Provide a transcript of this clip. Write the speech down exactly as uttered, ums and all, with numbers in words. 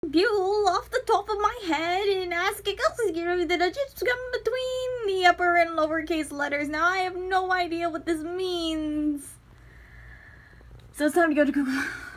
Buell off the top of my head and asking the digits come between the upper and lowercase letters. Now I have no idea what this means. So it's time to go to Google.